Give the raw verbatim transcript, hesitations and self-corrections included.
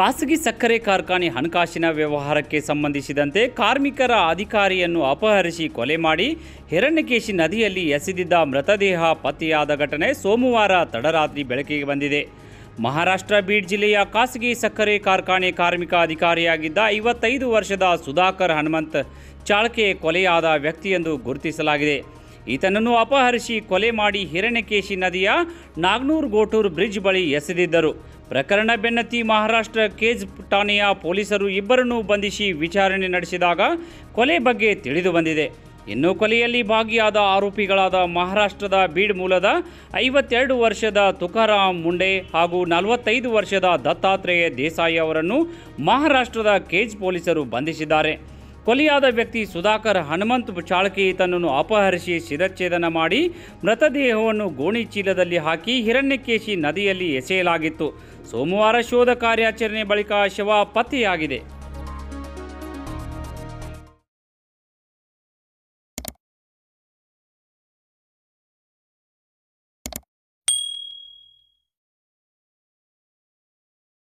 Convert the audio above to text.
ಖಾಸಗಿ ಸಕ್ಕರೆ ಕಾರ್ಖಾನೆ ಹಣಕಾಸಿನ ವ್ಯವಹಾರಕ್ಕೆ ಸಂಬಂಧಿಸಿದಂತೆ ಕಾರ್ಮಿಕರ ಅಧಿಕಾರಿಯನ್ನು ಅಪಹರಿಸಿ ಕೊಲೆ ಮಾಡಿ ಹಿರಣ್ಯಕೇಶಿ ನದಿಯಲ್ಲಿ ಎಸೆದಿದ್ದ ಮೃತದೇಹ ಪತ್ತೆಯಾದ ಘಟನೆ ಸೋಮವಾರ ತಡರಾತ್ರಿ ಬೆಳಕಿಗೆ ಬಂದಿದೆ. ಮಹಾರಾಷ್ಟ್ರ ಬೀಡ್ ಜಿಲ್ಲೆಯ ಖಾಸಗಿ ಸಕ್ಕರೆ ಕಾರ್ಖಾನೆ ಕಾರ್ಮಿಕ ಅಧಿಕಾರಿಯಾಗಿದ್ದ ಐವತ್ತೈದು ವರ್ಷದ ಸುಧಾಕರ್ ಹನುಮಂತ್ ಚಾಳ್ಕೆ ಕೊಲೆಯಾದ ವ್ಯಕ್ತಿಯೆಂದು ಗುರುತಿಸಲಾಗಿದೆ. ಈತನನ್ನು ಅಪಹರಿಸಿ ಕೊಲೆ ಮಾಡಿ ಹಿರಣ್ಯಕೇಶಿ ನದಿಯ ನಾಗ್ನೂರ್ ಗೋಟೂರ್ ಬ್ರಿಡ್ಜ್ ಬಳಿ ಎಸೆದಿದ್ದರು. ಪ್ರಕರಣ ಬೆನ್ನತ್ತಿ ಮಹಾರಾಷ್ಟ್ರ ಕೇಜ್ ಠಾಣೆಯ ಪೊಲೀಸರು ಇಬ್ಬರನ್ನು ಬಂಧಿಸಿ ವಿಚಾರಣೆ ನಡೆಸಿದಾಗ ಕೊಲೆ ಬಗ್ಗೆ ತಿಳಿದು ಬಂದಿದೆ. ಇನ್ನು ಕೊಲೆಯಲ್ಲಿ ಭಾಗಿಯಾದ ಆರೋಪಿಗಳಾದ ಮಹಾರಾಷ್ಟ್ರದ ಬೀಡ್ ಮೂಲದ ಐವತ್ತೆರಡು ವರ್ಷದ ತುಕಾರಾಮ್ ಮುಂಡೆ ಹಾಗೂ ನಲವತ್ತೈದು ವರ್ಷದ ದತ್ತಾತ್ರೇಯ ದೇಸಾಯಿ ಅವರನ್ನು ಮಹಾರಾಷ್ಟ್ರದ ಕೇಜ್ ಪೊಲೀಸರು ಬಂಧಿಸಿದ್ದಾರೆ. ಕೊಲೆಯಾದ ವ್ಯಕ್ತಿ ಸುಧಾಕರ್ ಹನುಮಂತ್ ಚಾಳ್ಕೆ ಈತನನ್ನು ಅಪಹರಿಸಿ ಶಿರಚ್ಛೇದನ ಮಾಡಿ ಮೃತದೇಹವನ್ನು ಗೋಣಿ ಚೀಲದಲ್ಲಿ ಹಾಕಿ ಹಿರಣ್ಯಕೇಶಿ ನದಿಯಲ್ಲಿ ಎಸೆಯಲಾಗಿತ್ತು. ಸೋಮವಾರ ಶೋಧ ಕಾರ್ಯಾಚರಣೆ ಬಳಿಕ ಶವ ಪತ್ತೆಯಾಗಿದೆ.